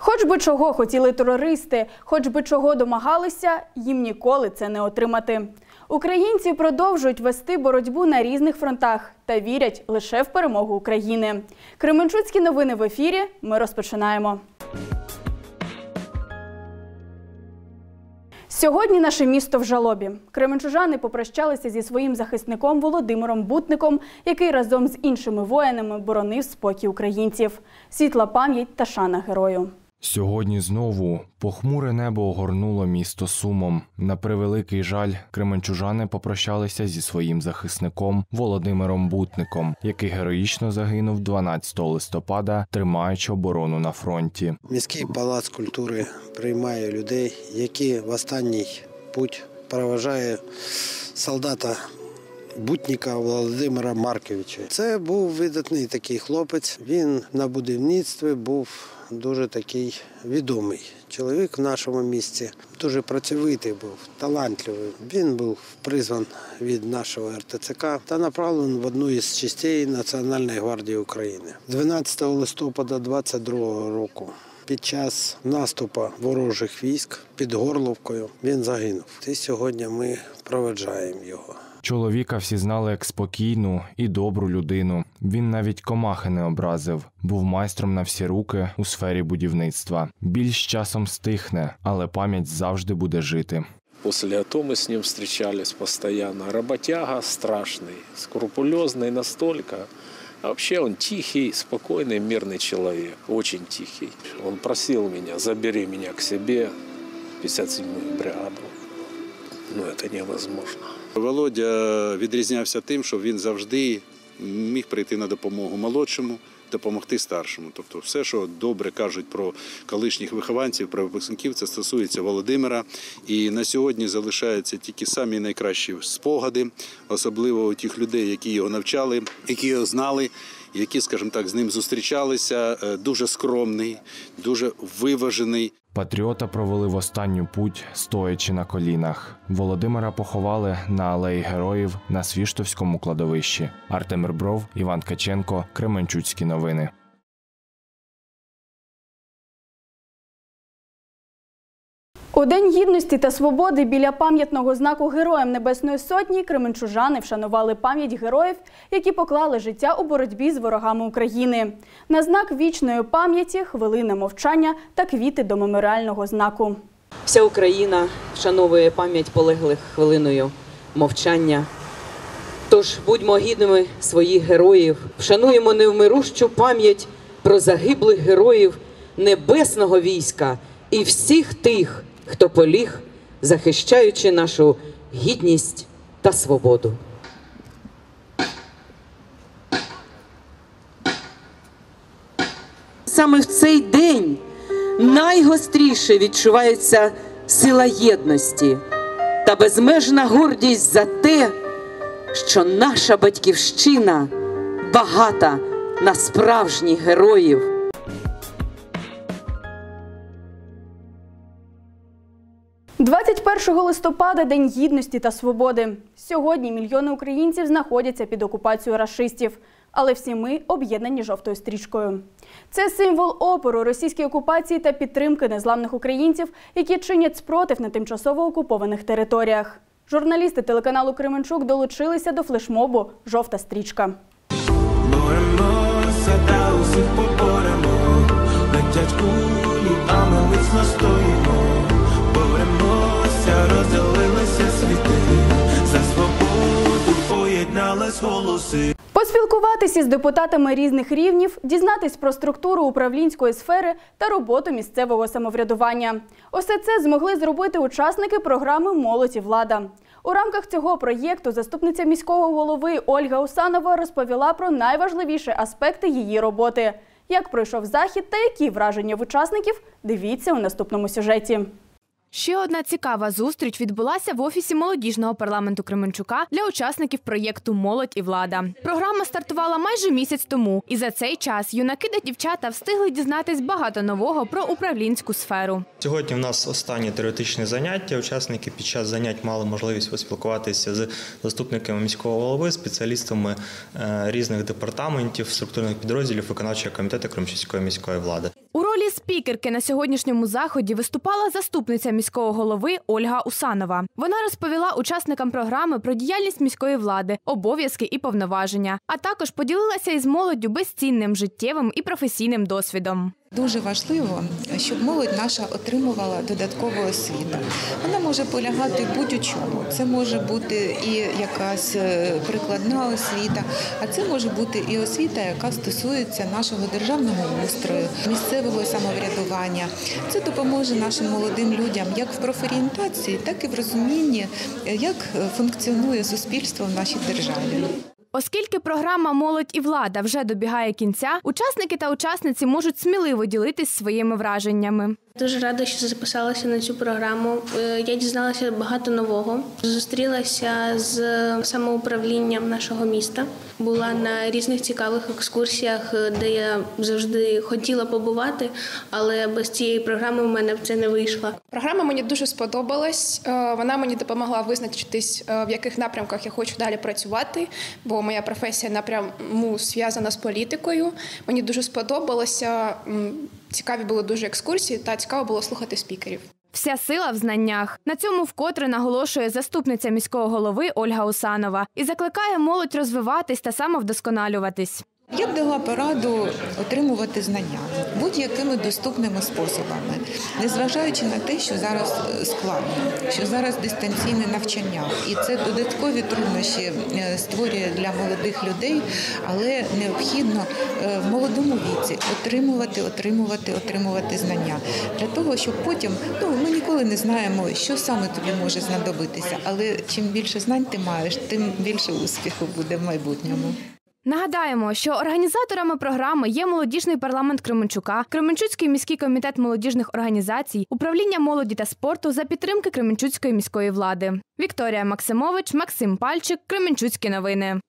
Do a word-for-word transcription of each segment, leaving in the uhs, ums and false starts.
Хоч би чого хотіли терористи, хоч би чого домагалися, їм ніколи це не отримати. Українці продовжують вести боротьбу на різних фронтах та вірять лише в перемогу України. Кременчуцькі новини в ефірі. Ми розпочинаємо. Сьогодні наше місто в жалобі. Кременчужани попрощалися зі своїм захисником Володимиром Бутником, який разом з іншими воїнами боронив спокій українців. Світла пам'ять та шана герою. Сьогодні знову похмуре небо огорнуло місто сумом. На превеликий жаль, кременчужани попрощалися зі своїм захисником Володимиром Бутником, який героїчно загинув дванадцятого листопада, тримаючи оборону на фронті. Міський палац культури приймає людей, які в останній путь проважає солдата Бутника Володимира Марковича. Це був видатний такий хлопець. Він на будівництві був дуже такий відомий чоловік в нашому місті. Дуже працьовитий був, талантливий. Він був призван від нашого ер те це ка та направлений в одну із частей Національної гвардії України. дванадцятого листопада двадцять другого року під час наступу ворожих військ під Горловкою він загинув. І сьогодні ми проведжаємо його. Чоловіка всі знали як спокійну і добру людину. Він навіть комахи не образив. Був майстром на всі руки у сфері будівництва. Біль з часом стихне, але пам'ять завжди буде жити. После АТО мы с ним встречались постоянно. Работяга страшный, скрупулезный настолько. А вообще он тихий, спокойный, мирный человек. Очень тихий. Он просил меня: забери меня к себе в п'ятдесят седьмую бригаду. Ну, это невозможно. Володя відрізнявся тим, що він завжди міг прийти на допомогу молодшому, допомогти старшому. Тобто все, що добре кажуть про колишніх вихованців, про випускників, це стосується Володимира. І на сьогодні залишаються тільки самі найкращі спогади, особливо у тих людей, які його навчали, які його знали, які, скажімо так, з ним зустрічалися. Дуже скромний, дуже виважений. Патріота провели в останню путь, стоячи на колінах. Володимира поховали на Алеї Героїв на Свіштовському кладовищі. Артем Ребров, Іван Ткаченко, Кременчуцькі новини. У День Гідності та Свободи біля пам'ятного знаку Героям Небесної Сотні кременчужани вшанували пам'ять героїв, які поклали життя у боротьбі з ворогами України. На знак вічної пам'яті – хвилина мовчання та квіти до меморіального знаку. Вся Україна вшановує пам'ять полеглих хвилиною мовчання. Тож будьмо гідними своїх героїв, вшануємо невмирущу пам'ять про загиблих героїв небесного війська і всіх тих, хто поліг, захищаючи нашу гідність та свободу. Саме в цей день найгостріше відчувається сила єдності та безмежна гордість за те, що наша батьківщина багата на справжніх героїв. двадцять першого листопада – День Гідності та Свободи. Сьогодні мільйони українців знаходяться під окупацією рашистів. Але всі ми об'єднані жовтою стрічкою. Це символ опору російській окупації та підтримки незламних українців, які чинять спротив на тимчасово окупованих територіях. Журналісти телеканалу Кременчук долучилися до флешмобу «Жовта стрічка». Боремося та усіх поборемо, летять кулі, а ми міцно стоїмо. Боремося, розділилися світи, за свободу поєднались голоси. Поспілкуватися з депутатами різних рівнів, дізнатись про структуру управлінської сфери та роботу місцевого самоврядування. Усе це змогли зробити учасники програми «Молодь і влада». У рамках цього проєкту заступниця міського голови Ольга Усанова розповіла про найважливіші аспекти її роботи. Як пройшов захід та які враження в учасників – дивіться у наступному сюжеті. Ще одна цікава зустріч відбулася в офісі молодіжного парламенту Кременчука для учасників проєкту «Молодь і влада». Програма стартувала майже місяць тому, і за цей час юнаки та дівчата встигли дізнатись багато нового про управлінську сферу. Сьогодні в нас останні теоретичні заняття. Учасники під час занять мали можливість поспілкуватися з заступниками міського голови, спеціалістами різних департаментів, структурних підрозділів виконавчого комітету Кременчуцької міської влади. У ролі спікерки на сьогоднішньому заході виступала заступниця міського голови Ольга Усанова. Вона розповіла учасникам програми про діяльність міської влади, обов'язки і повноваження, а також поділилася із молоддю безцінним життєвим і професійним досвідом. Дуже важливо, щоб молодь наша отримувала додаткову освіту. Вона може полягати в будь-у чому. Це може бути і якась прикладна освіта, а це може бути і освіта, яка стосується нашого державного устрою, місцевого самоврядування. Це допоможе нашим молодим людям як в профорієнтації, так і в розумінні, як функціонує суспільство в нашій державі. Оскільки програма «Молодь і влада» вже добігає кінця, учасники та учасниці можуть сміливо ділитись своїми враженнями. Дуже рада, що записалася на цю програму. Я дізналася багато нового. Зустрілася з самоуправлінням нашого міста. Була на різних цікавих екскурсіях, де я завжди хотіла побувати, але без цієї програми в мене це не вийшло. Програма мені дуже сподобалась. Вона мені допомогла визначитись, в яких напрямках я хочу далі працювати, бо моя професія напряму зв'язана з політикою. Мені дуже сподобалося. Цікаві були дуже екскурсії та цікаво було слухати спікерів. Вся сила в знаннях. На цьому вкотре наголошує заступниця міського голови Ольга Усанова і закликає молодь розвиватись та самовдосконалюватись. Я б дала пораду отримувати знання будь-якими доступними способами, незважаючи на те, що зараз складно, що зараз дистанційне навчання. І це додаткові труднощі створює для молодих людей, але необхідно в молодому віці отримувати, отримувати, отримувати знання. Для того, щоб потім, ну, ми ніколи не знаємо, що саме тобі може знадобитися, але чим більше знань ти маєш, тим більше успіху буде в майбутньому. Нагадаємо, що організаторами програми є молодіжний парламент Кременчука, Кременчуцький міський комітет молодіжних організацій, управління молоді та спорту за підтримки Кременчуцької міської влади. Вікторія Максимович, Максим Пальчик, Кременчуцькі новини.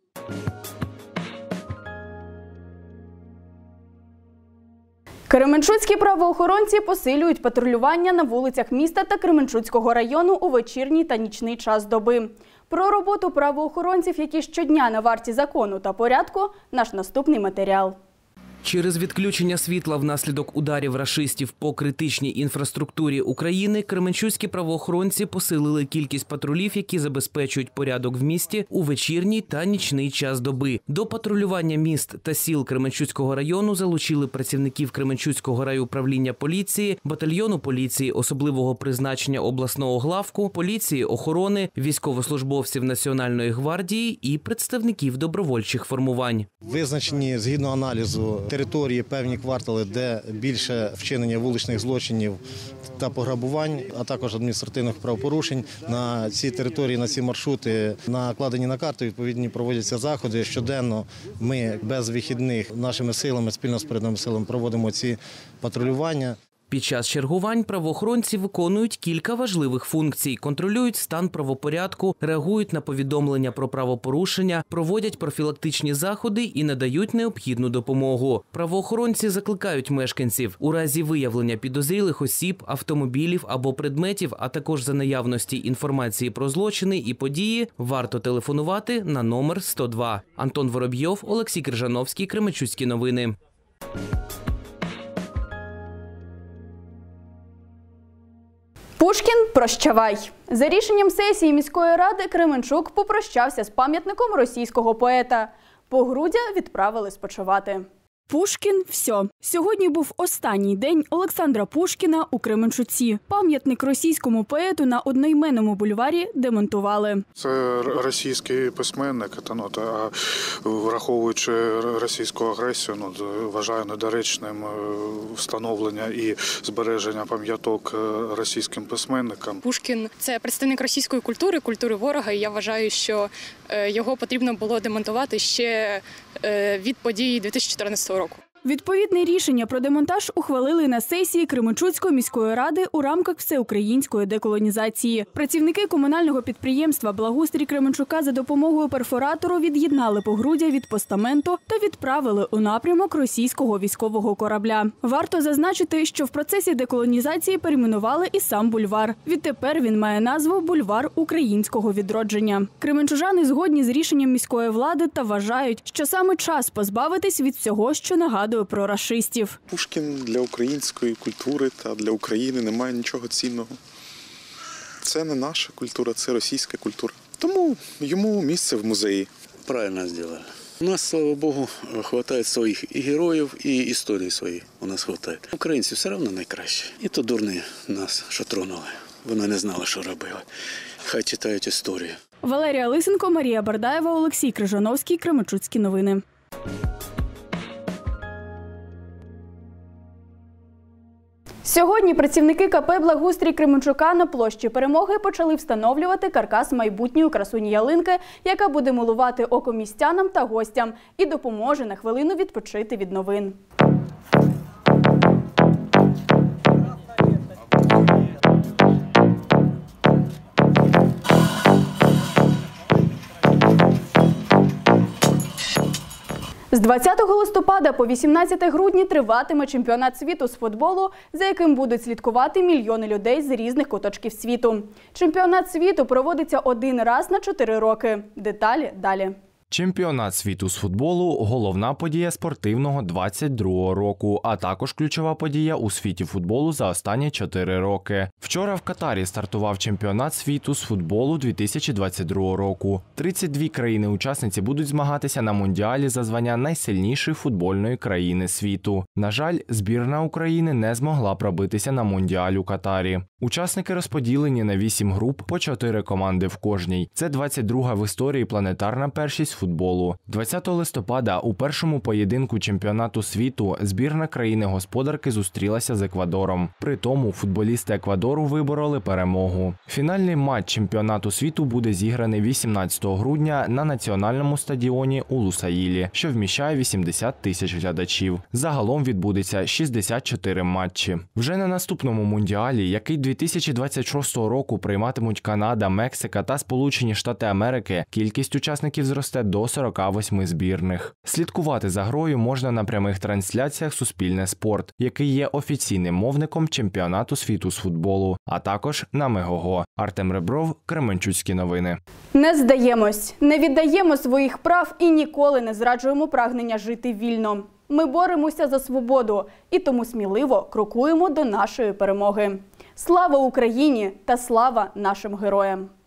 Кременчуцькі правоохоронці посилюють патрулювання на вулицях міста та Кременчуцького району у вечірній та нічний час доби. Про роботу правоохоронців, які щодня на варті закону та порядку, наш наступний матеріал. Через відключення світла внаслідок ударів рашистів по критичній інфраструктурі України кременчуцькі правоохоронці посилили кількість патрулів, які забезпечують порядок в місті у вечірній та нічний час доби. До патрулювання міст та сіл Кременчуцького району залучили працівників Кременчуцького райуправління поліції, батальйону поліції особливого призначення обласного главку, поліції охорони, військовослужбовців Національної гвардії і представників добровольчих формувань. Визначені згідно аналізу території, певні квартали, де більше вчинення вуличних злочинів та пограбувань, а також адміністративних правопорушень. На ці території, на ці маршрути накладені на карту, відповідні проводяться заходи. Щоденно ми без вихідних нашими силами, спільно з передовими силами проводимо ці патрулювання. Під час чергувань правоохоронці виконують кілька важливих функцій. Контролюють стан правопорядку, реагують на повідомлення про правопорушення, проводять профілактичні заходи і надають необхідну допомогу. Правоохоронці закликають мешканців у разі виявлення підозрілих осіб, автомобілів або предметів, а також за наявності інформації про злочини і події, варто телефонувати на номер сто два. Антон Воробйов, Олексій Крижановський, Кременчуцькі новини. Пушкін, прощавай! За рішенням сесії міської ради Кременчук попрощався з пам'ятником російського поета. Погруддя відправили спочивати. Пушкін – все. Сьогодні був останній день Олександра Пушкіна у Кременчуці. Пам'ятник російському поету на одноіменному бульварі демонтували. Це російський письменник, а враховуючи російську агресію, вважаю недоречним встановлення і збереження пам'яток російським письменникам. Пушкін – це представник російської культури, культури ворога, і я вважаю, що його потрібно було демонтувати ще від подій дві тисячі чотирнадцятого року. Відповідне рішення про демонтаж ухвалили на сесії Кременчуцької міської ради у рамках всеукраїнської деколонізації. Працівники комунального підприємства «Благоустрій Кременчука» за допомогою перфоратору від'єднали погруддя від постаменту та відправили у напрямок російського військового корабля. Варто зазначити, що в процесі деколонізації перейменували і сам бульвар. Відтепер він має назву «Бульвар українського відродження». Кременчужани згодні з рішенням міської влади та вважають, що саме час позбавитись від всього, що нагадує нагадує про рашистів. Пушкін для української культури та для України не має нічого цінного. Це не наша культура, це російська культура. Тому йому місце в музеї. Правильно зробили. У нас, слава Богу, вистачає своїх і героїв, і історії свої у нас вистачає. Українці все одно найкраще. І то дурні нас, що тронули. Вони не знали, що робили. Хай читають історію. Валерія Лисенко, Марія Бардаєва, Олексій Крижановський, Кременчуцькі новини. Сьогодні працівники ка пе «Благоустрій Кременчука» на площі Перемоги почали встановлювати каркас майбутньої красуні ялинки, яка буде милувати око містянам та гостям і допоможе на хвилину відпочити від новин. З двадцятого листопада по вісімнадцяте грудня триватиме чемпіонат світу з футболу, за яким будуть слідкувати мільйони людей з різних куточків світу. Чемпіонат світу проводиться один раз на чотири роки. Деталі далі. Чемпіонат світу з футболу – головна подія спортивного двадцять другого року, а також ключова подія у світі футболу за останні чотири роки. Вчора в Катарі стартував чемпіонат світу з футболу дві тисячі двадцять другого року. тридцять дві країни-учасниці будуть змагатися на Мундіалі за звання найсильнішої футбольної країни світу. На жаль, збірна України не змогла пробитися на Мундіаль у Катарі. Учасники розподілені на вісім груп по чотири команди в кожній. Це двадцять друга в історії планетарна першість футболу. двадцятого листопада у першому поєдинку чемпіонату світу збірна країни-господарки зустрілася з Еквадором. При тому футболісти Еквадору вибороли перемогу. Фінальний матч чемпіонату світу буде зіграний вісімнадцятого грудня на національному стадіоні у Лусаїлі, що вміщає вісімдесят тисяч глядачів. Загалом відбудеться шістдесят чотири матчі. Вже на наступному Мундіалі, який дві тисячі двадцять шостого року прийматимуть Канада, Мексика та Сполучені Штати Америки, кількість учасників зросте до сорока восьми збірних. Слідкувати за грою можна на прямих трансляціях «Суспільне спорт», який є офіційним мовником чемпіонату світу з футболу, а також на Мегого. Артем Ребров, Кременчуцькі новини. Не здаємось, не віддаємо своїх прав і ніколи не зраджуємо прагнення жити вільно. Ми боремося за свободу і тому сміливо крокуємо до нашої перемоги. Слава Україні та слава нашим героям!